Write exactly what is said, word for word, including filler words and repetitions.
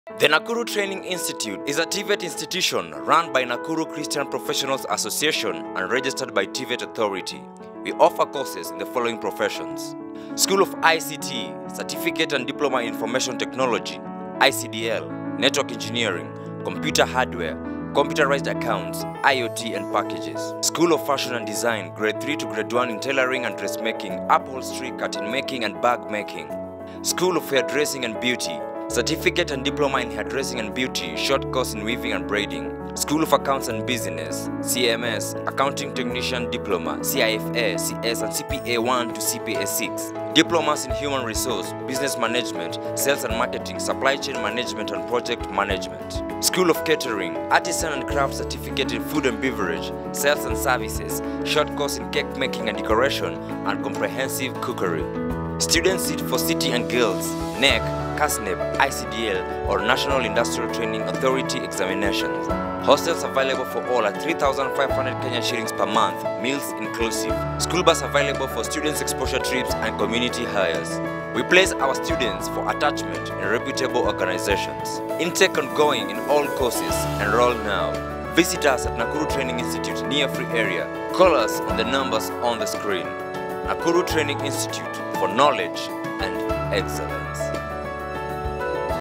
The Nakuru Training Institute is a T V E T institution run by Nakuru Christian Professionals Association and registered by T V E T Authority. We offer courses in the following professions: School of I C T, Certificate and Diploma in Information Technology, I C D L, Network Engineering, Computer Hardware, Computerized Accounts, I O T and Packages. School of Fashion and Design, Grade three to Grade one in Tailoring and Dressmaking, Upholstery, Curtain Making and Bag Making. School of Hairdressing and Beauty, Certificate and Diploma in Hairdressing and Beauty, Short Course in Weaving and Braiding. School of Accounts and Business, C M S, Accounting Technician Diploma, C I F A, C S and C P A one to C P A six. Diplomas in Human Resource, Business Management, Sales and Marketing, Supply Chain Management and Project Management. School of Catering, Artisan and Craft Certificate in Food and Beverage, Sales and Services, Short Course in Cake Making and Decoration, and Comprehensive Cookery. Student seat for City and Guilds, N E C, CASNEB, I C D L or National Industrial Training Authority examinations. Hostels available for all at three thousand five hundred Kenya shillings per month, meals inclusive. School bus available for students' exposure trips and community hires. We place our students for attachment in reputable organizations. Intake ongoing in all courses. Enroll now. Visit us at Nakuru Training Institute near Free Area. Call us on the numbers on the screen. Nakuru Training Institute for knowledge and excellence.